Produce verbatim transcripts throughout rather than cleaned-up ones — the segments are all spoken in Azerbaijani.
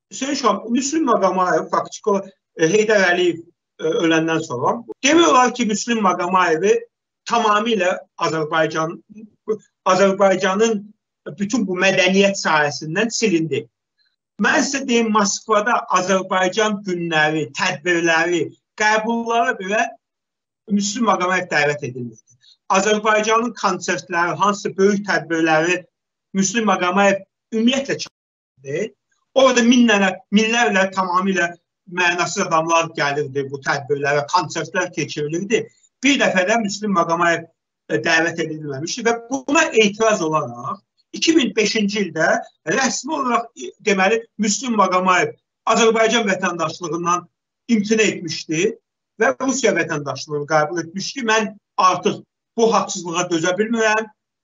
Hüseyin Şam, Müslüm Maqamayev, faktiki Heydər Əliyev öləndən sonra demək olar ki, Müslüm Maqamayevi tamamilə Azərbaycan, Azərbaycanın bütün bu mədəniyyət sahəsindən silindi. Mən sizə deyim, Moskvada Azərbaycan günləri, tədbirləri, qəbullara belə Müslüm Maqamayev dəvət edilmişdi. Azərbaycanın konsertləri, hansı böyük tədbirləri Müslüm Maqamayev ümumiyyətlə çağırdı. Orada minlərlə, minlərlə tamamilə mənasız adamlar gəlirdi bu tədbirlərə, konsertlər keçirilirdi. Bir dəfə də Müslüm Maqamayev dəvət edilməmişdi və buna etiraz olaraq iki min beşinci ildə rəsmi olaraq deməli Müslüm Maqamayev Azərbaycan vətəndaşlığından imtina etmişdi və Rusiya vətəndaşlığını qəbul etmişdi. Mən artıq bu haqsızlığa dözə bilmirəm.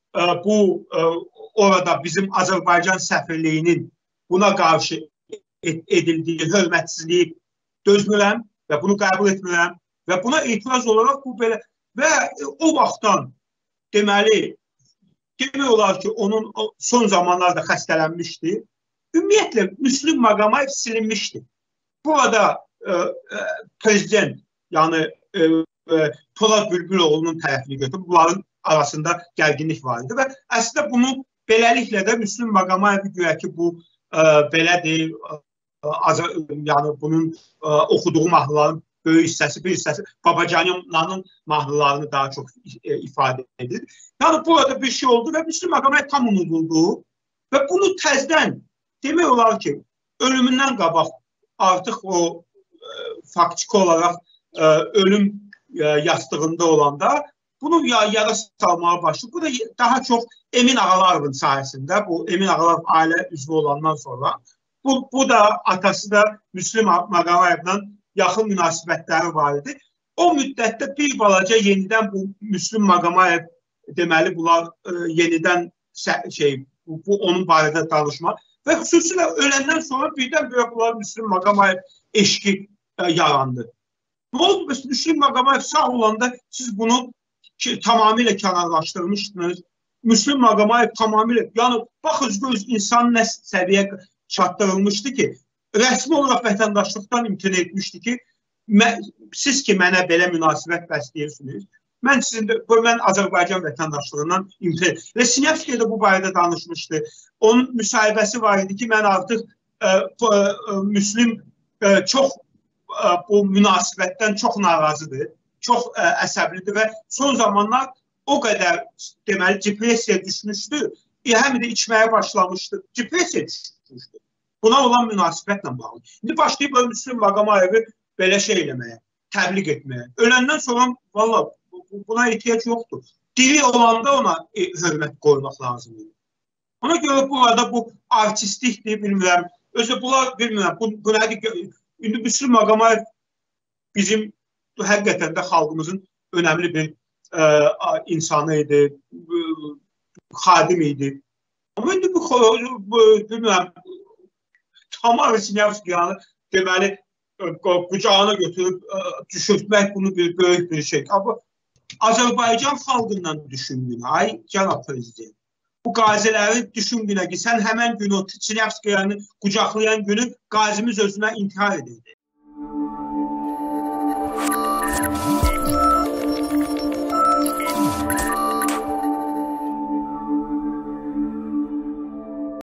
Bu orada bizim Azərbaycan səfirliyinin buna qarşı edildiyi hörmətsizliyi dözmürəm və bunu qəbul etmirəm və buna etiraz olaraq bu belə və o vaxtdan deməli demək olar ki, onun son zamanlarda xəstələnmişdi. Ümumiyyətlə Müslüm Maqamayev silinmişdi. Burada e, e, prezident, yəni e, e, Polad Bülbüloğlu'nun tərəfini götürüb, bunların arasında gərginlik var idi və əslində bunu beləliklə də Müslüm Maqamayev güya ki, bu e, belədir, e, yəni bunun e, oxuduğu mahnıların böyük hissəsi, bir hissəsi Babacanyanın mahnılarını daha çox e, ifadə edir. Yəni burada bir şey oldu və Müslüm Maqamayev tam unuduldu və bunu təzdən demək olar ki, ölümündən qabaq artıq o e, faktiki olaraq e, ölüm e, yastığında olanda bunu ya, yara salmağa başladı. Bu da daha çox Emin Ağalayevin sayəsində, bu Emin Ağalayev ailə üzvü olandan sonra bu, bu da atası da Müslüm Maqamayevlə yaxın münasibətləri var idi. O müddətdə bir balaca yenidən bu Müslüm Maqamayev deməli bunlar e, yenidən şey bu, bu onun barədə danışma və xüsusilə öləndən sonra birdən-birə bunlar Müslüm Maqamayev eşqi e, yarandı. Ne oldu? Müslüm Maqamayev sağ olanda siz bunu ki, tamamilə kənarlaşdırmışdınız. Müslüm Maqamayev tamamilə, yəni baxın insan nə səviyyə çatdırılmışdı ki, rəsmi olaraq vətəndaşlıqdan imtina etmişdi ki, mən, siz ki mənə belə münasibət bəsləyirsiniz, mən sizin də, mən Azərbaycan vətəndaşlığından imtina etmişdim. Və Sinyavski də bu barədə danışmışdı. Onun müsahibəsi var idi ki, mən artıq e, e, Müslüm e, çox e, bu münasibətdən çox narazıdır, çox e, əsəblidir və son zamanlar o qədər deməli depressiyaya düşmüşdü, e, həm də içməyə başlamışdı, depressiyaya düşmüşdü. Buna olan münasibətlə bağlı. İndi başlayıb Müslüm Maqamayevi belə şey eləməyə, təbliğ etməyə. Öləndən sonra valla buna ehtiyac yoxdur. Diri olanda ona e, hörmət qoymaq lazımdır. Ona görə bu arada bu artistlikdir, bilmirəm. Özü bunlar bilmirəm. Bu, bu nədir? İndi Müslüm Maqamayev bizim həqiqətən də xalqımızın önəmli bir e, insanı idi, xadim idi. Amma indi bu, bu bilmirəm, Tamar Sinyavskiyanı deməli qucağına götürüb düşürtmək bunu bir böyük bir şey. Amma Azərbaycan xalqından düşündün, ay cənab prezident. Bu qaziləri düşündün ki, sən həmən günü Sinyavskiyanı qucaqlayan günü qazimiz özünə intihar edirdi.